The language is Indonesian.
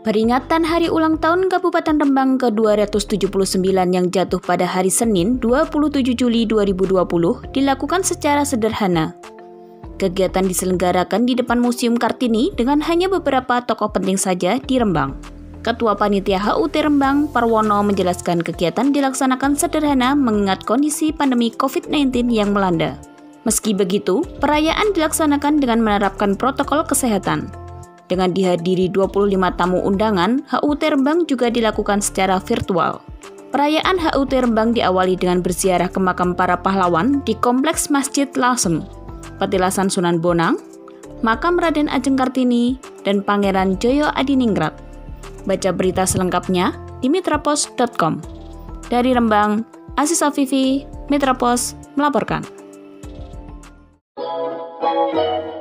Peringatan hari ulang tahun Kabupaten Rembang ke-279 yang jatuh pada hari Senin 27 Juli 2020 dilakukan secara sederhana. Kegiatan diselenggarakan di depan Museum Kartini dengan hanya beberapa tokoh penting saja di Rembang. Ketua Panitia HUT Rembang, Parwono, menjelaskan kegiatan dilaksanakan sederhana mengingat kondisi pandemi COVID-19 yang melanda. Meski begitu, perayaan dilaksanakan dengan menerapkan protokol kesehatan. Dengan dihadiri 25 tamu undangan, HUT Rembang juga dilakukan secara virtual. Perayaan HUT Rembang diawali dengan berziarah ke makam para pahlawan di Kompleks Masjid Lasem, Petilasan Sunan Bonang, Makam Raden Ajeng Kartini, dan Pangeran Joyo Adiningrat. Baca berita selengkapnya di mitrapos.com. Dari Rembang, Aziz Afifi, Mitrapos melaporkan.